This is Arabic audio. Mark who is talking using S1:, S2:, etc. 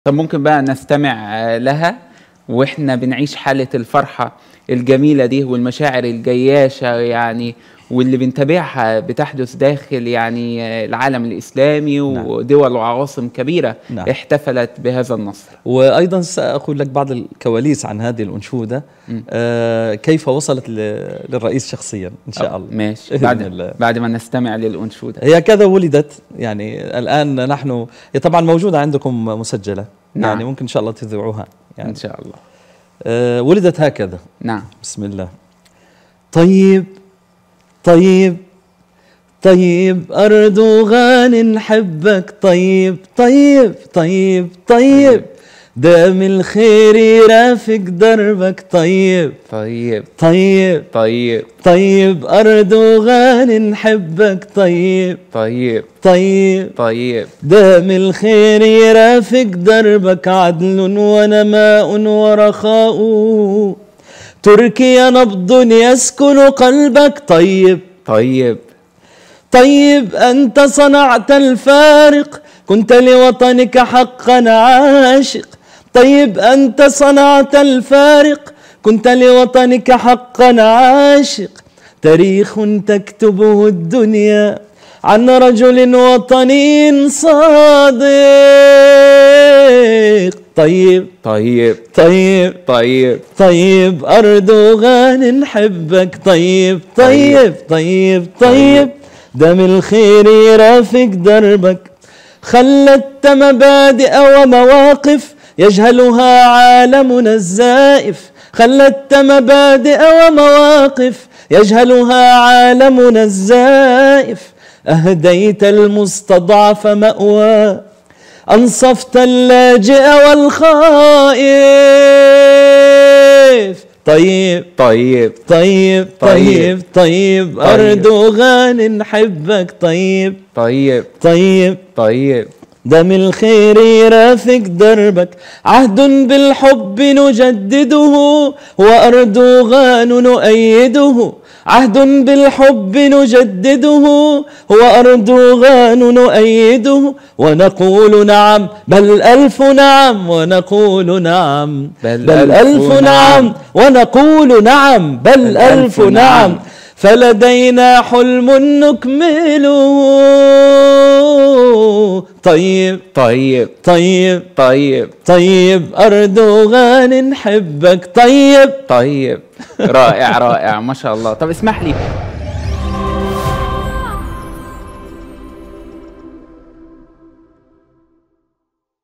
S1: طب ممكن بقى نستمع لها واحنا بنعيش حالة الفرحة الجميلة دي والمشاعر الجياشة يعني واللي بنتابعها بتحدث داخل يعني العالم الإسلامي
S2: نعم.
S1: ودول وعواصم كبيرة
S2: نعم.
S1: احتفلت بهذا النصر.
S2: وأيضا سأقول لك بعض الكواليس عن هذه الأنشودة كيف وصلت للرئيس شخصيا إن شاء الله.
S1: ماشي بعد ما نستمع للأنشودة.
S2: هي كذا ولدت يعني الآن نحن هي طبعا موجودة عندكم مسجلة.
S1: نعم.
S2: يعني ممكن إن شاء الله تذيعوها يعني.
S1: إن شاء الله.
S2: ولدت هكذا.
S1: نعم.
S2: بسم الله. طيب طيب طيب أردوغان نحبك طيب طيب طيب طيب دام الخير يرافق دربك طيب
S1: طيب
S2: طيب
S1: طيب
S2: طيب أردوغان نحبك طيب
S1: طيب
S2: طيب
S1: طيب
S2: دام الخير يرافق دربك عدل ونماء ورخاء تركيا نبض يسكن قلبك طيب
S1: طيب
S2: طيب أنت صنعت الفارق كنت لوطنك حقا عاشق طيب أنت صنعت الفارق كنت لوطنك حقا عاشق تاريخ تكتبه الدنيا عن رجل وطني صادق طيب
S1: طيب
S2: طيب
S1: طيب
S2: طيب أردوغان نحبك طيب طيب طيب طيب دم الخير يرافق دربك خلدت مبادئ ومواقف يجهلها عالمنا الزائف خلدت مبادئ ومواقف يجهلها عالمنا الزائف أهديت المستضعف مأوى أنصفت اللاجئ والخائف طيب
S1: طيب
S2: طيب طيب طيب أردوغان نحبك طيب
S1: طيب
S2: طيب
S1: طيب
S2: دم الخير يرافق دربك عهد بالحب نجدده وأردوغان نؤيده عهد بالحب نجدده وأردوغان نؤيده ونقول نعم بل ألف نعم ونقول نعم بل ألف نعم ونقول نعم بل ألف نعم فلدينا حلم نكمله طيب
S1: طيب
S2: طيب
S1: طيب
S2: طيب أردوغان نحبك طيب
S1: طيب رائع رائع ما شاء الله. طب اسمح لي